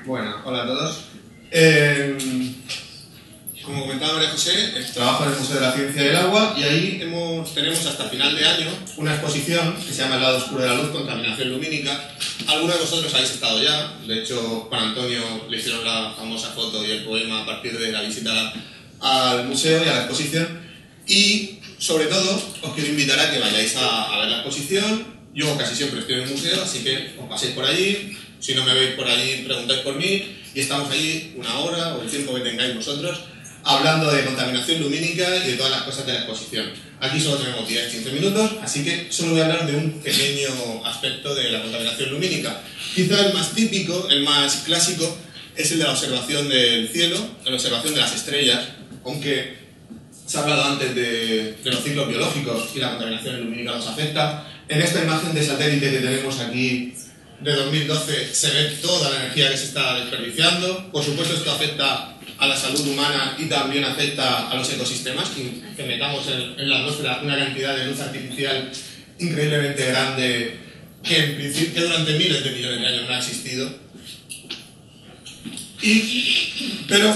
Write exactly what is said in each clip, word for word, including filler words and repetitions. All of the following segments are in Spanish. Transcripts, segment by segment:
Bueno, hola a todos. Eh, como comentaba María José, trabajo en el Museo de la Ciencia del Agua y ahí hemos, tenemos hasta final de año una exposición que se llama El lado oscuro de la luz, contaminación lumínica. Algunos de vosotros habéis estado ya, de hecho Juan Antonio le hicieron la famosa foto y el poema a partir de la visita al museo y a la exposición. Y sobre todo os quiero invitar a que vayáis a, a ver la exposición. Yo casi siempre estoy en el museo, así que os paséis por allí. Si no me veis por allí, preguntáis por mí y estamos allí una hora o el tiempo que tengáis vosotros hablando de contaminación lumínica y de todas las cosas de la exposición. Aquí solo tenemos diez a quince minutos, así que solo voy a hablar de un pequeño aspecto de la contaminación lumínica. Quizá el más típico, el más clásico, es el de la observación del cielo, la observación de las estrellas, aunque se ha hablado antes de, de los ciclos biológicos y la contaminación lumínica nos afecta. En esta imagen de satélite que tenemos aquí de dos mil doce se ve toda la energía que se está desperdiciando. Por supuesto, esto afecta a la salud humana y también afecta a los ecosistemas, que, que metamos en, en la atmósfera una cantidad de luz artificial increíblemente grande que, en principio, que durante miles de millones de años no ha existido. Y, pero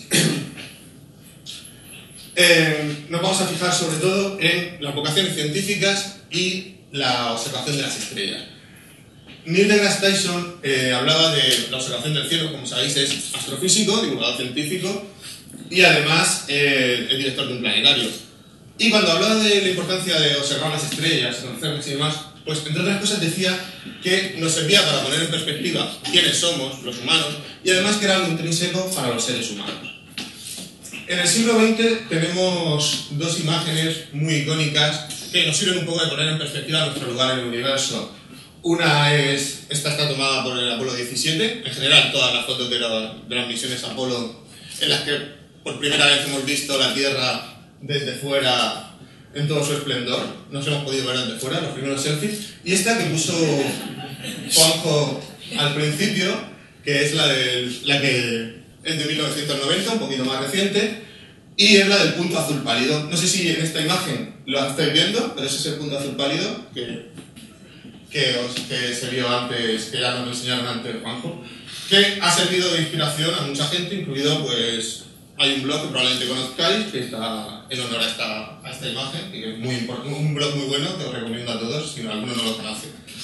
eh, nos vamos a fijar sobre todo en las vocaciones científicas y la observación de las estrellas. Neil deGrasse Tyson eh, hablaba de la observación del cielo, como sabéis es astrofísico, divulgador científico y además eh, el director de un planetario. Y cuando hablaba de la importancia de observar las estrellas, conocerlas y demás, pues entre otras cosas decía que nos servía para poner en perspectiva quiénes somos, los humanos, y además que era algo intrínseco para los seres humanos. En el siglo veinte tenemos dos imágenes muy icónicas que nos sirven un poco de poner en perspectiva nuestro lugar en el universo. Una es, esta está tomada por el Apolo diecisiete, en general todas las fotos de, la, de las misiones Apolo en las que por primera vez hemos visto la Tierra desde fuera en todo su esplendor, nos hemos podido ver desde fuera, los primeros selfies, y esta que puso Juanjo al principio, que es la, de, la que es de mil novecientos noventa, un poquito más reciente, y es la del punto azul pálido. No sé si en esta imagen lo estáis viendo, pero ese es el punto azul pálido que... Que, os, que se vio antes, que ya nos lo enseñaron antes Juanjo, que ha servido de inspiración a mucha gente, incluido, pues, hay un blog que probablemente conozcáis, que está en honor a esta, a esta imagen, y que es muy importante, un blog muy bueno, que os recomiendo a todos, si alguno no lo conoce.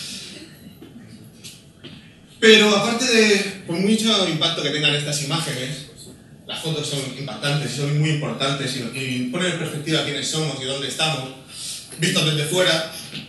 Pero aparte de, por mucho impacto que tengan estas imágenes, las fotos son impactantes y son muy importantes y, y ponen en perspectiva quiénes somos y dónde estamos, vistos desde fuera.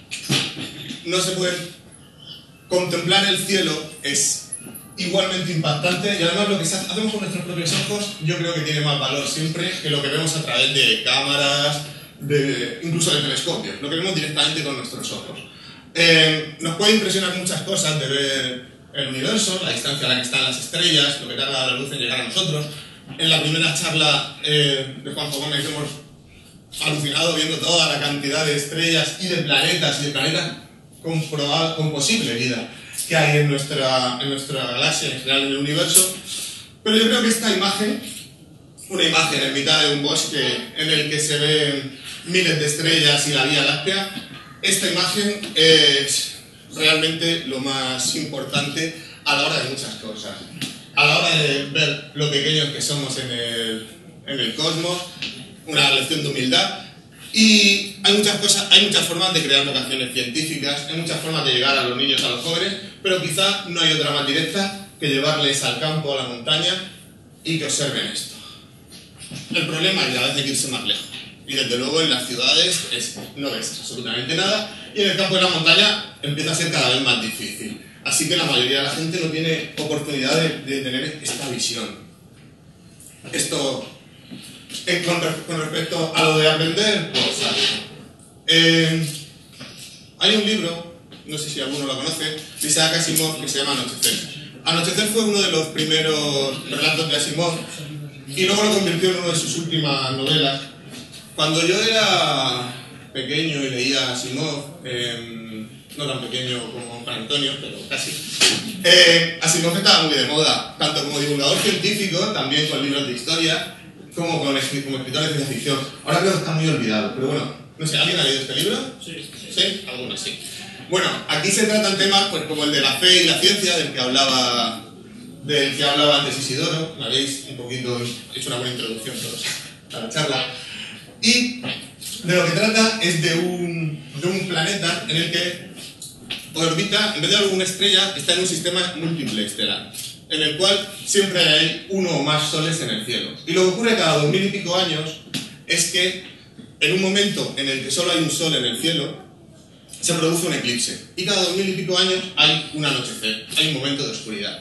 No se puede contemplar el cielo, es igualmente impactante y además lo que hacemos con nuestros propios ojos yo creo que tiene más valor siempre que lo que vemos a través de cámaras, de, incluso de telescopios, lo que vemos directamente con nuestros ojos. Eh, nos puede impresionar muchas cosas de ver el universo, la distancia a la que están las estrellas, lo que tarda la luz en llegar a nosotros. En la primera charla eh, de Juanjo Gómez hemos alucinado viendo toda la cantidad de estrellas y de planetas y de planetas Con, con posible vida que hay en nuestra, en nuestra galaxia, en general en el universo. Pero yo creo que esta imagen, una imagen en mitad de un bosque en el que se ven miles de estrellas y la Vía Láctea, esta imagen es realmente lo más importante a la hora de muchas cosas. A la hora de ver lo pequeños que somos en el, en el cosmos, una lección de humildad. Y hay muchas cosas, hay muchas formas de crear vocaciones científicas, hay muchas formas de llegar a los niños, a los jóvenes, pero quizá no hay otra más directa que llevarles al campo, a la montaña y que observen esto. El problema es que a veces hay que irse más lejos. Y desde luego en las ciudades es, no ves absolutamente nada y en el campo y en la montaña empieza a ser cada vez más difícil. Así que la mayoría de la gente no tiene oportunidad de, de tener esta visión. Esto... Eh, con, con respecto a lo de aprender, pues, eh, hay un libro, no sé si alguno lo conoce, de Isaac Asimov, que se llama Anochecer. Anochecer fue uno de los primeros relatos de Asimov y luego lo convirtió en una de sus últimas novelas. Cuando yo era pequeño y leía Asimov, eh, no tan pequeño como Juan Antonio, pero casi, eh, Asimov estaba muy de moda, tanto como divulgador científico, también con libros de historia, como como escritor de ciencia ficción. Ahora creo que está muy olvidado, pero bueno, no sé, ¿alguien ha leído este libro? Sí. ¿Sí? Algunos sí. Bueno, aquí se tratan temas pues como el de la fe y la ciencia, del que hablaba del que hablaba antes Isidoro. Me habéis un poquito hecho una buena introducción todos a la charla. Y de lo que trata es de un, de un planeta en el que orbita, en vez de alguna estrella, está en un sistema múltiple estelar, en el cual siempre hay uno o más soles en el cielo. Y lo que ocurre cada dos mil y pico años es que en un momento en el que solo hay un sol en el cielo, se produce un eclipse. Y cada dos mil y pico años hay un anochecer, hay un momento de oscuridad.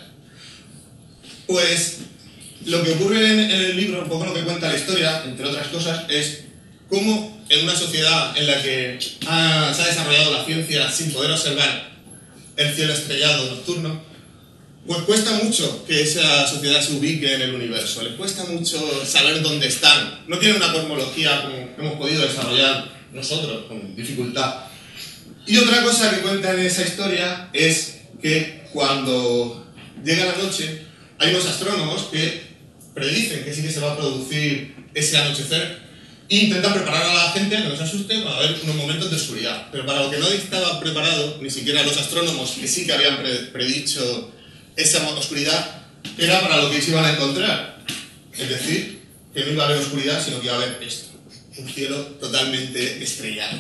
Pues lo que ocurre en, en el libro, un poco lo que cuenta la historia, entre otras cosas, es cómo en una sociedad en la que ha, se ha desarrollado la ciencia sin poder observar el cielo estrellado nocturno, pues cuesta mucho que esa sociedad se ubique en el universo, les cuesta mucho saber dónde están, no tienen una cosmología como hemos podido desarrollar nosotros con dificultad. Y otra cosa que cuenta en esa historia es que cuando llega la noche hay unos astrónomos que predicen que sí que se va a producir ese anochecer e intentan preparar a la gente a que no se asuste para ver unos momentos de oscuridad. Pero para lo que no estaba preparado, ni siquiera los astrónomos que sí que habían predicho esa oscuridad, era para lo que se iban a encontrar. Es decir, que no iba a haber oscuridad, sino que iba a haber esto, un cielo totalmente estrellado.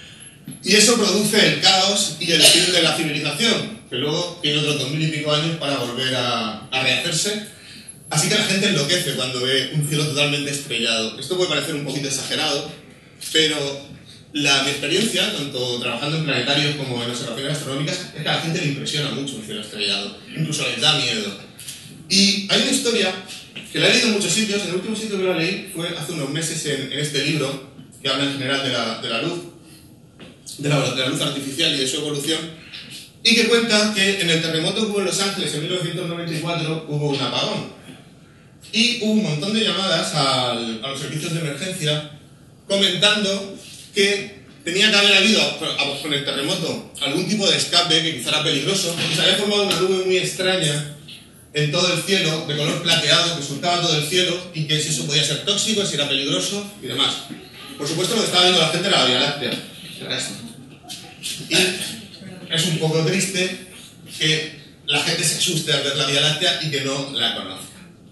Y eso produce el caos y el fin de la civilización, que luego tiene otros dos mil y pico años para volver a, a rehacerse. Así que la gente enloquece cuando ve un cielo totalmente estrellado. Esto puede parecer un poquito exagerado, pero la, mi experiencia, tanto trabajando en planetarios como en observaciones astronómicas, es que a la gente le impresiona mucho un cielo estrellado, incluso les da miedo. Y hay una historia que la he leído en muchos sitios. El último sitio que la leí fue hace unos meses en, en este libro, que habla en general de la, de la luz, de la, de la luz artificial y de su evolución, y que cuenta que en el terremoto que hubo en Los Ángeles en mil novecientos noventa y cuatro hubo un apagón. Y hubo un montón de llamadas al, a los servicios de emergencia comentando que tenía que haber habido con el terremoto algún tipo de escape que quizá era peligroso, porque se había formado una nube muy extraña en todo el cielo, de color plateado, que surcaba todo el cielo, y que si eso podía ser tóxico, si era peligroso y demás. Por supuesto, lo que estaba viendo la gente era la Vía Láctea. Era esto. Y es un poco triste que la gente se asuste al ver la Vía Láctea y que no la conozca.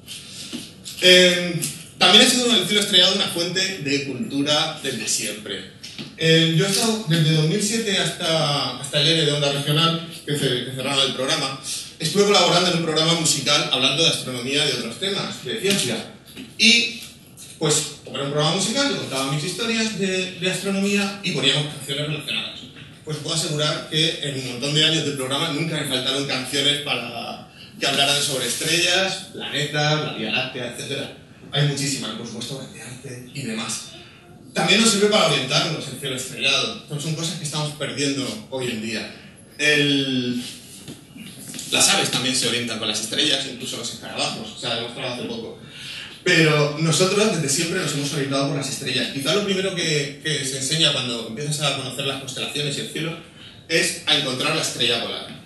Eh, también ha sido el cielo estrellado una fuente de cultura desde siempre. Eh, yo he estado desde dos mil siete hasta, hasta el E R E de Onda Regional, que, se, que cerraba el programa. Estuve colaborando en un programa musical hablando de astronomía y de otros temas, de ciencia. Y, pues, como era un programa musical, yo contaba mis historias de, de astronomía y poníamos canciones relacionadas. Pues puedo asegurar que en un montón de años del programa nunca me faltaron canciones para que hablaran sobre estrellas, planetas, la Vía Láctea, etcétera. Hay muchísimas, por supuesto, de arte y demás. También nos sirve para orientarnos el cielo estrellado. Entonces son cosas que estamos perdiendo hoy en día. El... Las aves también se orientan con las estrellas, incluso los escarabajos, se ha demostrado hace poco. Pero nosotros desde siempre nos hemos orientado por las estrellas. Quizá lo primero que, que se enseña cuando empiezas a conocer las constelaciones y el cielo es a encontrar la estrella polar.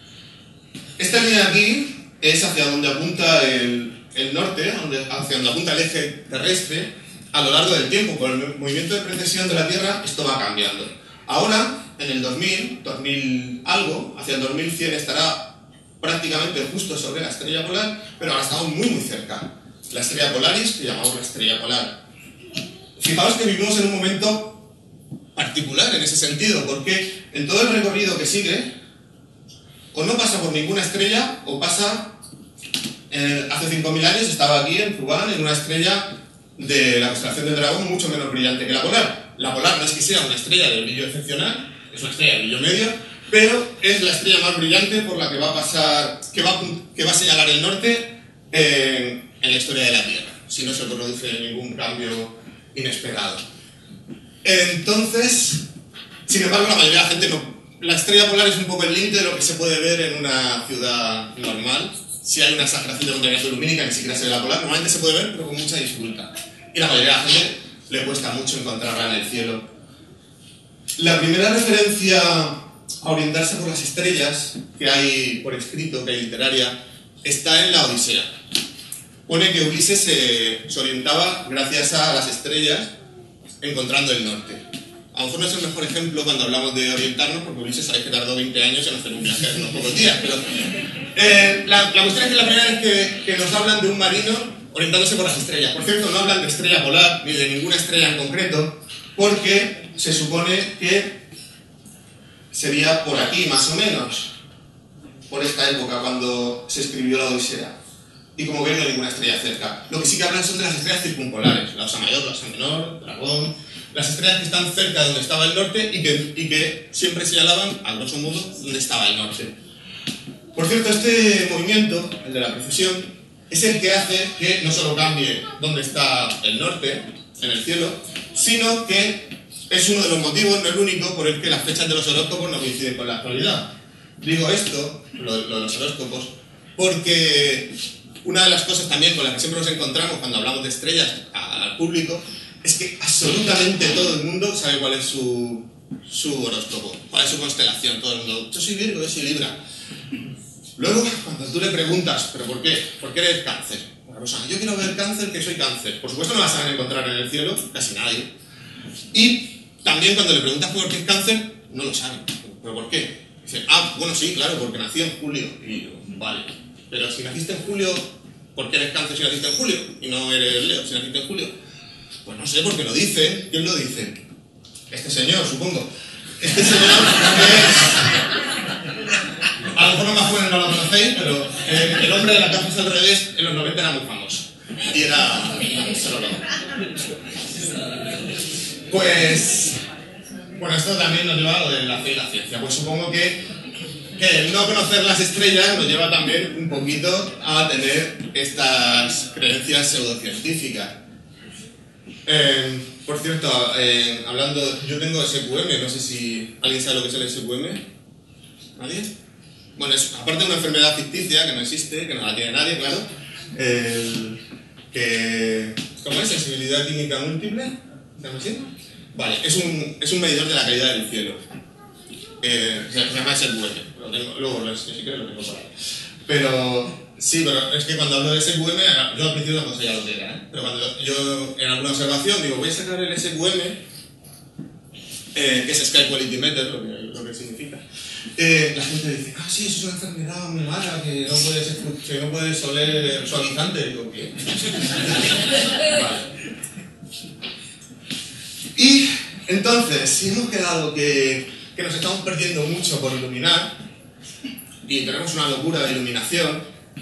Esta línea de aquí es hacia donde apunta el, el norte, donde, hacia donde apunta el eje terrestre. A lo largo del tiempo, con el movimiento de precesión de la Tierra, esto va cambiando. Ahora, en el dos mil, dos mil algo, hacia el dos mil cien estará prácticamente justo sobre la estrella polar, pero ahora estamos muy muy cerca. La estrella Polaris, que llamamos la estrella polar. Fijaos que vivimos en un momento particular en ese sentido, porque en todo el recorrido que sigue, o no pasa por ninguna estrella, o pasa... Eh, hace cinco mil años estaba aquí en Zubán, en una estrella de la constelación del Dragón mucho menos brillante que la polar. La polar no es que sea una estrella de brillo excepcional, es una estrella de brillo medio, pero es la estrella más brillante por la que va a pasar, que va, que va a señalar el norte eh, en la historia de la Tierra, si no se produce ningún cambio inesperado. Entonces, sin embargo, la mayoría de la gente no. La estrella polar es un poco el límite de lo que se puede ver en una ciudad normal. Si hay una exageración de contaminación lumínica, ni siquiera se ve la polar, normalmente se puede ver, pero con mucha dificultad. Y la mayoría de la gente le cuesta mucho encontrarla en el cielo. La primera referencia a orientarse por las estrellas que hay por escrito, que hay literaria, está en la Odisea. Pone que Ulises se, se orientaba gracias a las estrellas encontrando el norte. A lo mejor no es el mejor ejemplo cuando hablamos de orientarnos, porque Ulises sabéis que tardó veinte años en hacer un viaje en unos pocos días, pero eh, la, la cuestión es que la primera vez que, que nos hablan de un marino orientándose por las estrellas. Por cierto, no hablan de estrella polar, ni de ninguna estrella en concreto, porque se supone que sería por aquí, más o menos, por esta época, cuando se escribió la Odisea. Y como ven, no hay ninguna estrella cerca. Lo que sí que hablan son de las estrellas circumpolares, la Osa Mayor, la Osa Menor, Dragón, las estrellas que están cerca de donde estaba el norte y que, y que siempre señalaban, a grosso modo, donde estaba el norte. Por cierto, este movimiento, el de la precesión, es el que hace que no solo cambie dónde está el norte, en el cielo, sino que es uno de los motivos, no el único, por el que las fechas de los horóscopos no coinciden con la actualidad. Digo esto, lo, lo de los horóscopos, porque una de las cosas también con las que siempre nos encontramos cuando hablamos de estrellas al público es que absolutamente todo el mundo sabe cuál es su, su horóscopo, cuál es su constelación. Todo el mundo, yo soy Virgo, yo soy Libra. Luego, cuando tú le preguntas, ¿pero por qué? ¿Por qué eres Cáncer? Una persona, yo quiero ver Cáncer, que soy Cáncer. Por supuesto no la saben encontrar en el cielo, casi nadie. Y también cuando le preguntas por qué es Cáncer, no lo saben. ¿Pero por qué? Dicen, ah, bueno, sí, claro, porque nací en julio. Y yo, vale. Pero si naciste en julio, ¿por qué eres Cáncer si naciste en julio? Y no eres Leo si naciste en julio. Pues no sé, porque lo dicen. ¿Quién lo dice? Este señor, supongo. Este señor es... A lo mejor los más jóvenes no lo conocéis, pero eh, el hombre de las gafas al revés en los noventa era muy famoso. Y era... Pues... Bueno, esto también nos lleva a lo de la fe y la ciencia. Pues supongo que, que el no conocer las estrellas nos lleva también un poquito a tener estas creencias pseudocientíficas. Eh, por cierto, eh, hablando... Yo tengo S Q M, no sé si alguien sabe lo que es el S Q M. ¿Nadie? Bueno, es aparte de una enfermedad ficticia que no existe, que no la tiene nadie, claro, el, que... ¿Cómo es? ¿Sensibilidad química múltiple? ¿Se llama así? Vale, es un, es un medidor de la calidad del cielo. Eh, se llama S Q M. Lo tengo, luego, lo, si quieres lo tengo por ahí. Pero... Sí, pero es que cuando hablo de S Q M, yo al principio no sabía lo que era, ¿eh? Pero cuando yo en alguna observación digo, voy a sacar el S Q M, eh, que es Sky Quality Meter, lo que, lo que significa. Eh, la gente dice, ah, sí, eso es una enfermedad muy mala, que no puedes, que no puedes oler suavizante. Digo, ¿qué? Vale. Y entonces, si hemos quedado que, que nos estamos perdiendo mucho por iluminar, y tenemos una locura de iluminación,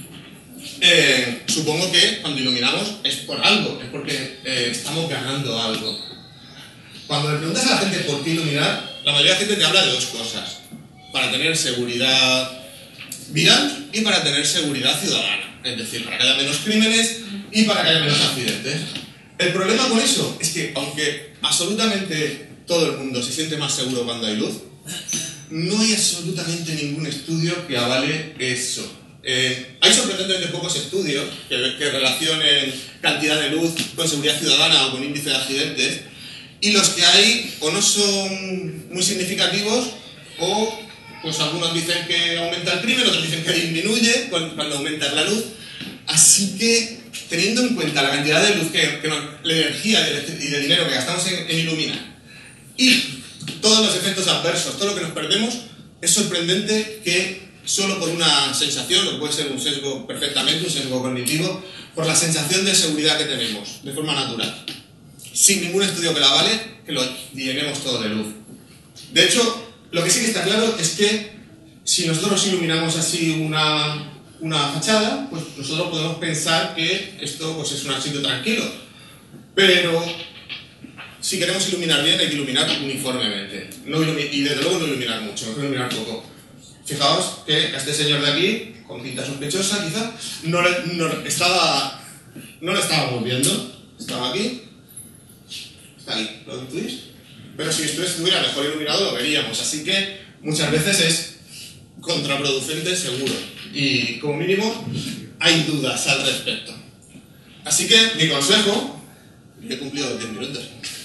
eh, supongo que cuando iluminamos es por algo, es porque eh, estamos ganando algo. Cuando le preguntas a la gente por qué iluminar, la mayoría de la gente te habla de dos cosas. Para tener seguridad vial y para tener seguridad ciudadana. Es decir, para que haya menos crímenes y para que haya menos accidentes. El problema con eso es que, aunque absolutamente todo el mundo se siente más seguro cuando hay luz, no hay absolutamente ningún estudio que avale eso. Eh, hay sorprendentemente pocos estudios que, que relacionen cantidad de luz con seguridad ciudadana o con índice de accidentes, y los que hay o no son muy significativos o... Pues algunos dicen que aumenta el crimen, otros dicen que disminuye cuando aumenta la luz. Así que, teniendo en cuenta la cantidad de luz, que, que nos, la energía y de dinero que gastamos en, en iluminar, y todos los efectos adversos, todo lo que nos perdemos, es sorprendente que solo por una sensación, lo que puede ser un sesgo perfectamente, un sesgo cognitivo, por la sensación de seguridad que tenemos, de forma natural, sin ningún estudio que la avale, que lo llenemos todo de luz. De hecho, lo que sí que está claro es que si nosotros iluminamos así una, una fachada, pues nosotros podemos pensar que esto pues, es un sitio tranquilo. Pero si queremos iluminar bien, hay que iluminar uniformemente. No ilumi- y desde luego no iluminar mucho, mejor iluminar poco. Fijaos que a este señor de aquí, con pinta sospechosa quizá, no, le, no, estaba, no lo estábamos viendo. Estaba aquí. Está ahí, ¿lo intuís? Pero si esto estuviera mejor iluminado lo veríamos, así que muchas veces es contraproducente seguro. Y como mínimo hay dudas al respecto. Así que mi consejo, he cumplido diez minutos,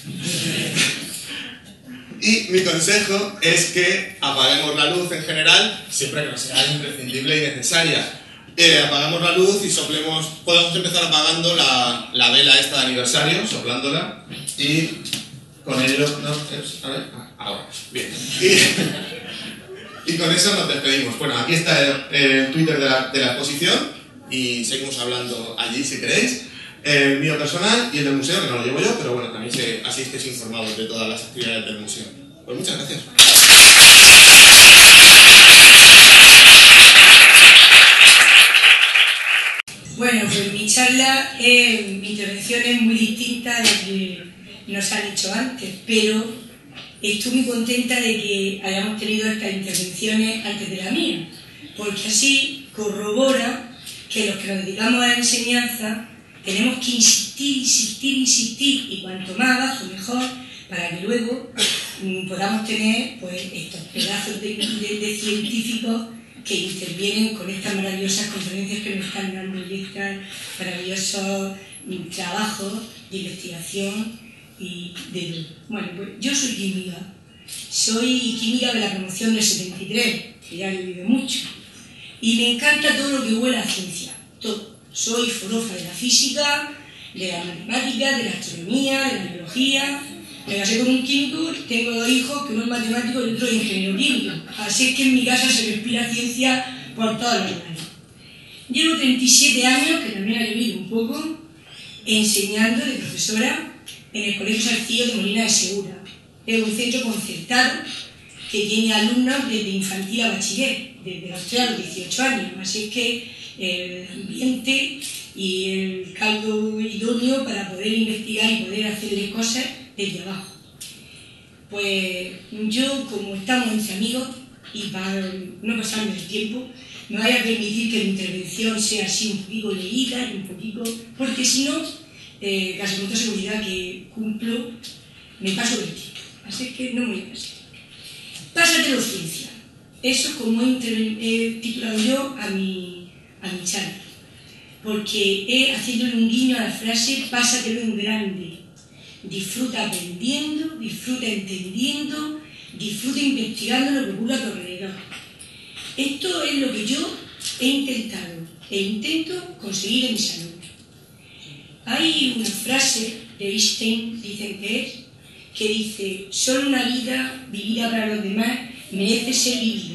y mi consejo es que apaguemos la luz en general, siempre que no sea imprescindible y necesaria. Eh, apagamos la luz y soplemos, podemos empezar apagando la, la vela esta de aniversario, soplándola, y con ello, no, es, a ver, ah, ahora, bien. Y, y con eso nos despedimos. Bueno, aquí está el, el Twitter de la, de la exposición y seguimos hablando allí si queréis. El mío personal y el del museo, que no lo llevo yo, pero bueno, también se, así estéis informados de todas las actividades del museo. Pues muchas gracias. Bueno, pues mi charla, eh, mi intervención es muy distinta a la que nos han hecho antes, pero estoy muy contenta de que hayamos tenido estas intervenciones antes de la mía, porque así corrobora que los que nos dedicamos a la enseñanza tenemos que insistir, insistir, insistir, y cuanto más abajo mejor, para que luego mm, podamos tener pues, estos pedazos de, de, de científicos que intervienen con estas maravillosas conferencias que nos están dando y estos maravillosos mm, trabajos de investigación y de todo. Bueno, pues yo soy química, soy química de la promoción del setenta y tres, que ya he vivido mucho, y me encanta todo lo que huele a ciencia, todo. Soy forofa de la física, de la matemática, de la astronomía, de la biología. Me casé con un químico, tengo dos hijos, que uno es matemático y otro es ingeniero químico. Así es que en mi casa se respira ciencia por todos los lados. Llevo treinta y siete años, que también ha llovido un poco, enseñando de profesora en el Colegio Salcillo de Molina de Segura. Es un centro concertado que tiene alumnos desde infantil a bachiller, desde los tres a los dieciocho años. Así es que el ambiente y el caldo idóneo para poder investigar y poder hacerle cosas desde abajo. Pues yo, como estamos entre amigos, y para no pasarme el tiempo, me voy a permitir que mi intervención sea así un poquito leída y un poquito, porque si no, eh, casi con toda seguridad que cumplo, me paso del tiempo. Así que no me voy a pasar. Pásatelo ciencia. Eso es como he, he titulado yo a mi a mi charla, porque he haciéndole un guiño a la frase pásatelo en grande, disfruta aprendiendo, disfruta entendiendo, disfruta investigando lo que ocurre a tu alrededor. Esto es lo que yo he intentado e intento conseguir en mis alumnos. Hay una frase de Einstein, dicen que es, que dice, solo una vida vivida para los demás merece ser vivida.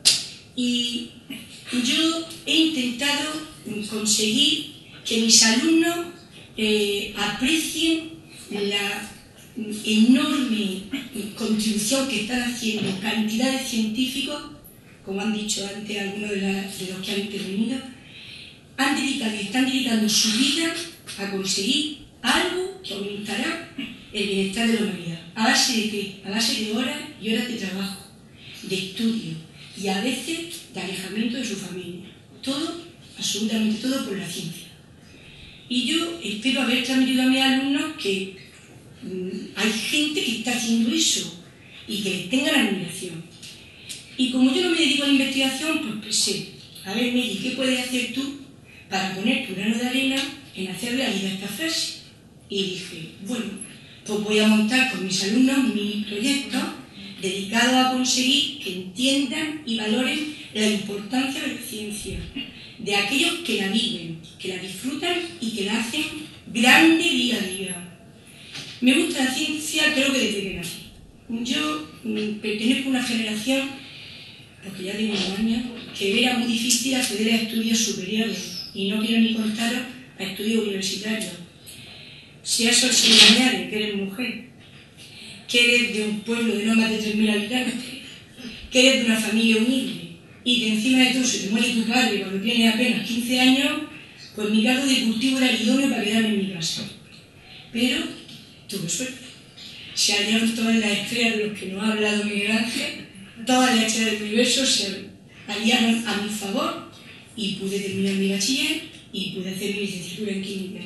Y yo he intentado conseguir que mis alumnos eh, aprecien la enorme contribución que están haciendo cantidad de científicos, como han dicho antes algunos de, la, de los que han intervenido, han dedicado y están dedicando su vida a conseguir algo que aumentará el bienestar de la humanidad. ¿A base de qué? A base de horas y horas de trabajo, de estudio, y a veces de alejamiento de su familia. Todo, absolutamente todo por la ciencia. Y yo espero haber transmitido a mis alumnos que mmm, hay gente que está haciendo eso y que les tengan admiración. Y como yo no me dedico a la investigación, pues pensé, a ver, Meli, ¿qué puedes hacer tú para poner tu grano de arena en hacer realidad esta frase? Y dije, bueno, pues voy a montar con mis alumnos mi proyecto dedicado a conseguir que entiendan y valoren la importancia de la ciencia, de aquellos que la viven, que la disfrutan y que la hacen grande día a día. Me gusta la ciencia, creo que desde que nací. Yo mmm, pertenezco a una generación, porque ya tengo años, que era muy difícil acceder a estudios superiores, y no quiero ni contaros a estudios universitarios. Si a eso se le añade que eres mujer, que eres de un pueblo de no más de tres mil habitantes, que eres de una familia humilde, y que encima de todo se te muere tu padre cuando tienes apenas quince años, pues mi cargo de cultivo era el idóneo para quedarme en mi casa. Pero tuve suerte. Se hallaron todas las estrellas de los que nos ha hablado Miguel Ángel, todas las estrellas del universo se aliaron a mi favor y pude terminar mi bachiller y pude hacer mi licenciatura en química.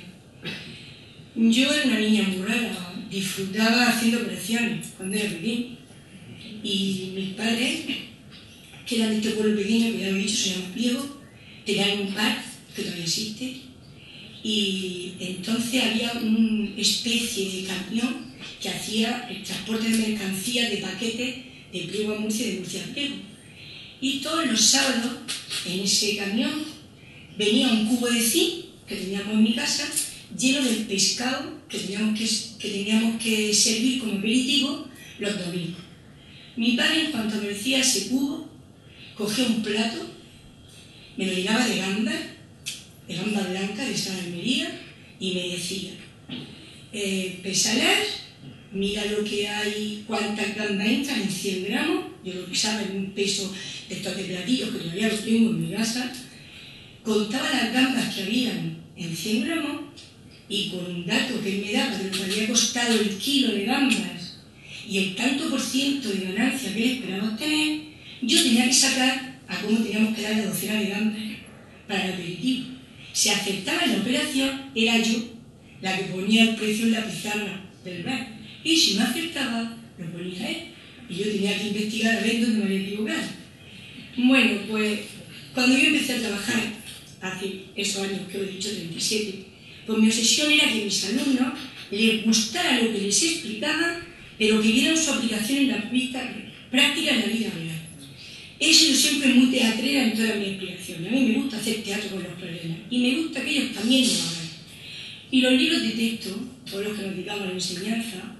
Yo era una niña muy rara, disfrutaba haciendo operaciones cuando era pequeña. Y mis padres, que eran de este pueblo pequeño, que ya lo he dicho, se llama Pliego, tenían un bar, que todavía existe, y entonces había una especie de camión que hacía el transporte de mercancías, de paquetes, de Pliego a Murcia y de Murcia a Pliego. Y todos los sábados, en ese camión, venía un cubo de zinc, que teníamos en mi casa, lleno del pescado que teníamos que, que teníamos que servir como aperitivo los domingos. Mi padre, en cuanto me decía ese cubo, cogía un plato, me lo llenaba de gambas, de gamba blanca de esta Almería, y me decía, eh, pésalas, mira lo que hay, cuántas gambas entran en cien gramos, yo lo pesaba en un peso de estos de platillos que todavía los tengo en mi casa, contaba las gambas que habían en cien gramos y con un dato que él me daba de lo que había costado el kilo de gambas y el tanto por ciento de ganancia que él esperaba obtener, yo tenía que sacar a cómo teníamos que dar la docena de gambas para el aperitivo. Si aceptaba la operación, era yo la que ponía el precio en la pizarra del bar. Y si no aceptaba, lo ponía él. Y yo tenía que investigar a ver dónde me había equivocado. Bueno, pues cuando yo empecé a trabajar, hace esos años que os he dicho, treinta y siete, pues mi obsesión era que a mis alumnos les gustara lo que les explicaba, pero que vieran su aplicación en la práctica en la vida real. He sido siempre muy teatrera en todas mis explicaciones. A mí me gusta hacer teatro con los problemas y me gusta que ellos también lo hagan. Y los libros de texto, todos los que nos dedicamos a la enseñanza,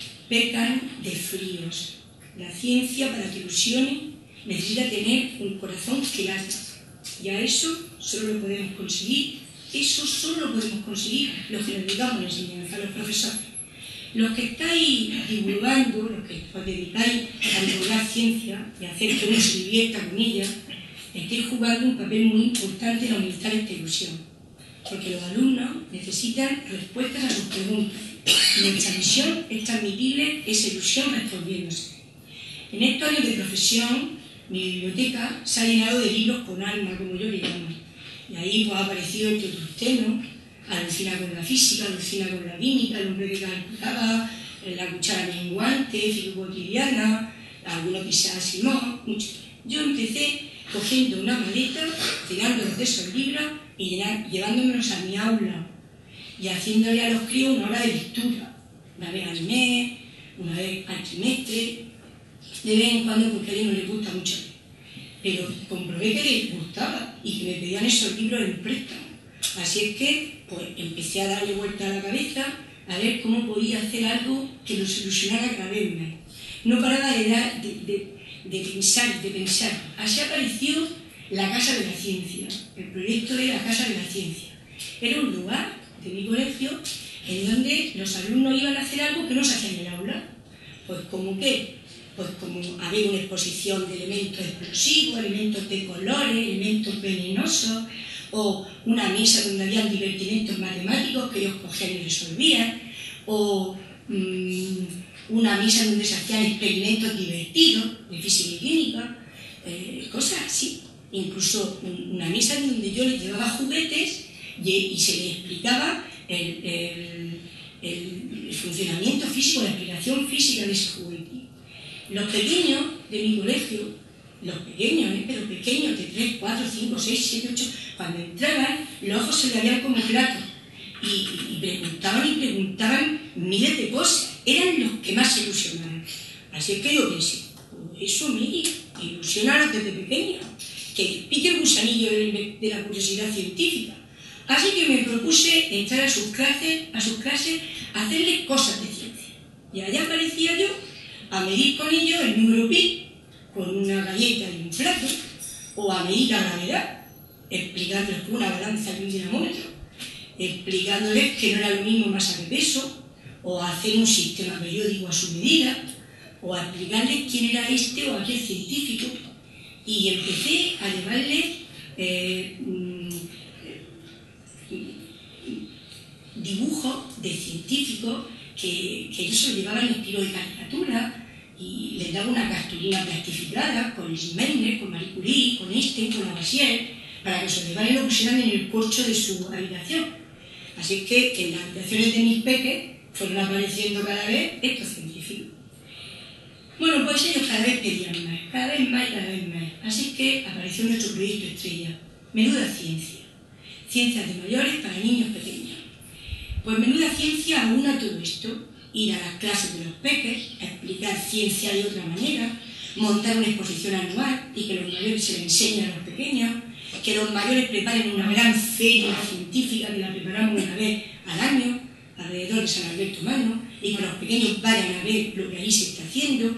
pecan de fríos. La ciencia, para que ilusione, necesita tener un corazón que lata. Y a eso solo lo podemos conseguir, eso solo lo podemos conseguir los que nos dedicamos a la enseñanza, los profesores. Los que estáis divulgando, los que os dedicáis a divulgar ciencia y a hacer que uno se divierta con ella, estáis jugando un papel muy importante en aumentar esta ilusión. Porque los alumnos necesitan respuestas a sus preguntas. Nuestra misión es transmitirles esa ilusión respondiéndose. En estos años de profesión, mi biblioteca se ha llenado de libros con alma, como yo le llamo. Y ahí pues, ha aparecido el Teotusteno, Alucina con la física, Alucina con la química, El hombre que calculaba, La cuchara menguante, Física cotidiana, algunos quizás Asimov, muchos. Yo empecé cogiendo una maleta, llenándolos de esos libros y llenar, llevándomelos a mi aula y haciéndole a los críos una hora de lectura, una vez al mes, una vez al trimestre, de vez en cuando porque a ellos no les gusta mucho. Pero comprobé que les gustaba y que me pedían esos libros en préstamo. Así es que pues, empecé a darle vuelta a la cabeza a ver cómo podía hacer algo que los ilusionara cada vez más. No paraba de, dar, de, de, de pensar, de pensar. Así apareció la Casa de la Ciencia, el proyecto de la Casa de la Ciencia. Era un lugar de mi colegio en donde los alumnos iban a hacer algo que no se hacía en el aula. Pues como qué, pues como había una exposición de elementos explosivos, elementos de colores, elementos venenosos, o una mesa donde habían divertimentos matemáticos que ellos cogían y resolvían, o mmm, una mesa donde se hacían experimentos divertidos de física y química, eh, cosas así. Incluso una mesa donde yo les llevaba juguetes y, y se les explicaba el, el, el, el funcionamiento físico, la explicación física de ese juguete. Los pequeños de mi colegio, los pequeños, ¿eh? pero pequeños de tres, cuatro, cinco, seis, siete, ocho, cuando entraban, los ojos se le abrían como platos y, y, y preguntaban y preguntaban miles de cosas. Eran los que más se ilusionaban. Así es que yo pensé, pues eso me ilusiona desde pequeño, que pique el gusanillo de, de la curiosidad científica. Así que me propuse entrar a sus clases, a sus clases, a hacerles cosas de ciencia. Y allá aparecía yo a medir con ellos el número pi, con una galleta y un plato, o a medir la gravedad, explicándoles con una balanza y un dinamómetro, explicándoles que no era lo mismo masa que peso, o a hacer un sistema periódico a su medida, o a explicarles quién era este o aquel científico, y empecé a llevarles eh, dibujos de científicos que, que ellos se lo llevaban en estilo de caricatura, y les daba una cartulina plastificada con Meissner, con Marie Curie, con Einstein, con Lavoisier, para que se lo llevaran y lo pusieran en el corcho de su habitación. Así que en las habitaciones de mis peques fueron apareciendo cada vez estos científicos. Bueno, pues ellos cada vez pedían más, cada vez más y cada vez más. Así que apareció nuestro proyecto estrella, Menuda Ciencia. Ciencias de mayores para niños pequeños. Pues Menuda Ciencia aúna todo esto. Ir a las clases de los peques, explicar ciencia de otra manera, montar una exposición anual y que los mayores se le enseñen a los pequeños, que los mayores preparen una gran feria científica que la preparamos una vez al año, alrededor alrededor de San Alberto Magno y que los pequeños vayan a ver lo que allí se está haciendo,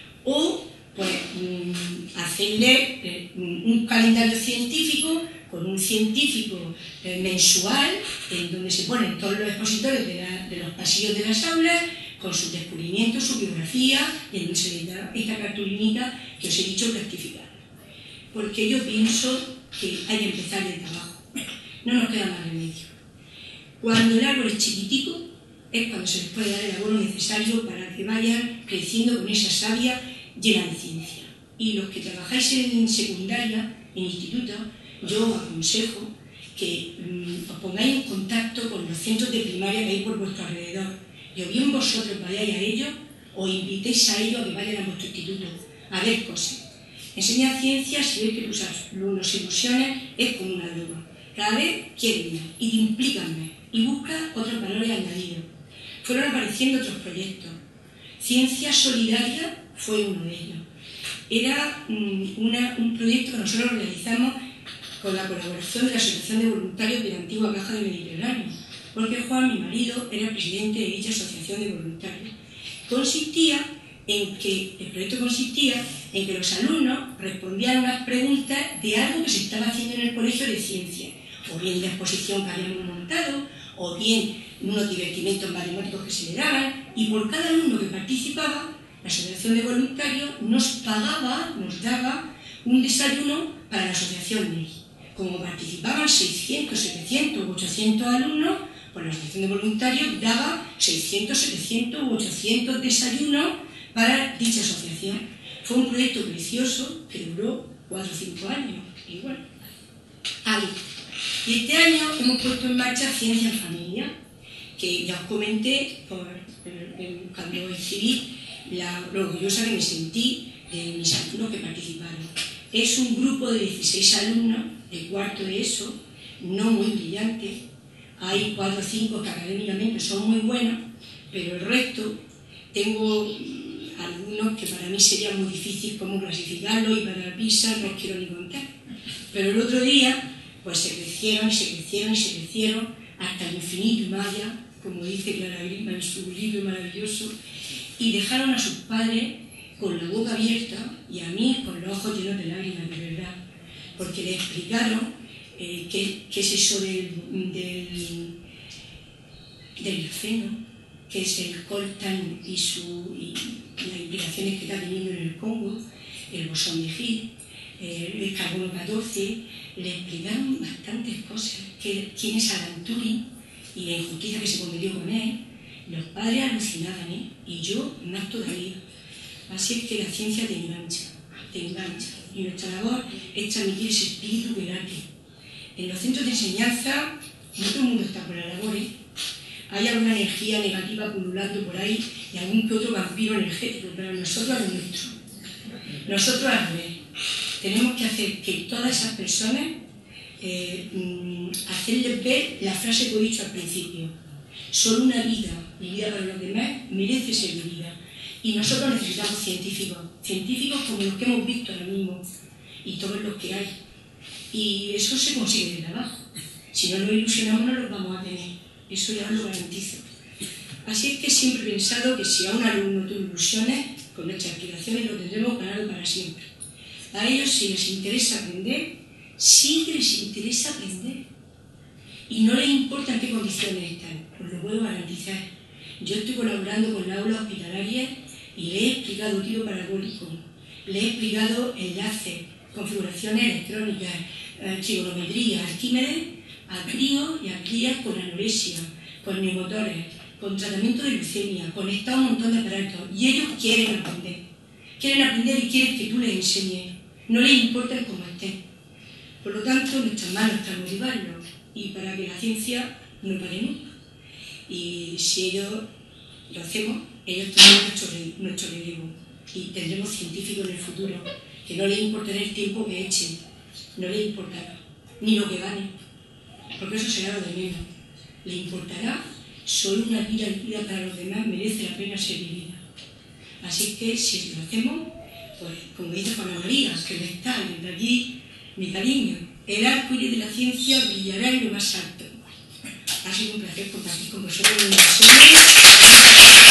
o pues mm, hacerle eh, un calendario científico con un científico eh, mensual en donde se ponen todos los expositores de, la, de los pasillos de las aulas con sus descubrimientos, su biografía, y en donde se les da esta cartulinita que os he dicho rectificar. Porque yo pienso que hay que empezar desde abajo. No nos queda más remedio. Cuando el árbol es chiquitico, es cuando se les puede dar el abono necesario para que vayan creciendo con esa savia llena de ciencia. Y los que trabajáis en secundaria, en instituto, yo os aconsejo que mmm, os pongáis en contacto con los centros de primaria que hay por vuestro alrededor. Y o bien vosotros vayáis a ellos, o invitéis a ellos a que vayan a vuestro instituto a ver cosas. Enseñar ciencia, si veis que tus alumnos se ilusionan, es como una droga. Cada vez quieren más y te implican más y buscan otros valores añadidos. Fueron apareciendo otros proyectos. Ciencia Solidaria fue uno de ellos. Era um, una, un proyecto que nosotros realizamos con la colaboración de la Asociación de Voluntarios de la antigua Caja del Mediterráneo, porque Juan, mi marido, era presidente de dicha asociación de voluntarios. Consistía en que, el proyecto consistía en que los alumnos respondían unas preguntas de algo que se estaba haciendo en el colegio de ciencia, o bien la exposición que habíamos montado, o bien unos divertimentos matemáticos que se le daban, y por cada alumno que participaba, la Asociación de Voluntarios nos pagaba, nos daba un desayuno para la asociación de ellos. Como participaban seiscientos, setecientos u ochocientos alumnos, pues la Asociación de Voluntarios daba seiscientos, setecientos u ochocientos desayunos para dicha asociación. Fue un proyecto precioso que duró cuatro o cinco años, igual. Ahí. Y este año hemos puesto en marcha Ciencia en Familia, que ya os comenté por, cuando escribí la, lo orgullosa que me sentí de mis alumnos que participaron. Es un grupo de dieciséis alumnos de cuarto de ESO, no muy brillantes. Hay cuatro o cinco que académicamente son muy buenos, pero el resto, tengo algunos que para mí sería muy difícil cómo clasificarlo, y para PISA no os quiero ni contar. Pero el otro día, pues se crecieron y se crecieron y se crecieron hasta el infinito y más allá, como dice Clara Grima en su libro maravilloso, y dejaron a sus padres con la boca abierta y a mí con los ojos llenos de lágrimas, de verdad, porque le explicaron eh, qué, qué es eso del, del, del grafeno, qué es el coltan y, su, y las implicaciones que está teniendo en el Congo, el bosón de Higgs, eh, el carbono catorce. Le explicaron bastantes cosas, que, quién es Alan Turing y la injusticia que se cometió con él. Los padres alucinaban, ¿eh? Y yo más todavía. Así es que la ciencia te engancha, te engancha. Y nuestra labor es transmitir ese espíritu que late. En los centros de enseñanza, no todo el mundo está por la labor, ¿eh? Hay alguna energía negativa pululando por ahí y algún que otro vampiro energético, pero nosotros a lo nuestro. Nosotros a lo ver. Tenemos que hacer que todas esas personas, eh, hacerles ver la frase que he dicho al principio. Solo una vida vivida para los demás merece ser vivida. Y nosotros necesitamos científicos, científicos como los que hemos visto ahora mismo, y todos los que hay. Y eso se consigue desde abajo. Si no nos ilusionamos no los vamos a tener. Eso ya os lo garantizo. Así es que siempre he pensado que si a un alumno tú ilusiones, con nuestras aspiraciones lo tendremos ganado para siempre. A ellos, si les interesa aprender, sí que les interesa aprender. Y no les importa en qué condiciones están, os lo puedo garantizar. Yo estoy colaborando con la aula hospitalaria y le he explicado tiro parabólico, le he explicado enlaces, configuraciones electrónicas, eh, trigonometría, Arquímedes, a críos y a crías con anorexia, con neumotores, con tratamiento de leucemia, conectado a un montón de aparatos. Y ellos quieren aprender. Quieren aprender y quieren que tú les enseñes. No les importa el cómo estén. Por lo tanto, en nuestras manos está motivarlos. Y para que la ciencia no pare nunca. Y si ellos lo hacemos, ellos tendrán nuestro, nuestro relevo. Y tendremos científicos en el futuro que no les importará el tiempo que echen, no les importará, ni lo que ganen, porque eso será lo de menos. Le importará solo una vida vivida para los demás merece la pena ser vivida. Así que si lo hacemos, pues como dice Juana María, que no está, desde aquí mi cariño, el arco iris de la ciencia brillará en lo más alto. Las sido un placer compartir con vosotros mis impresiones.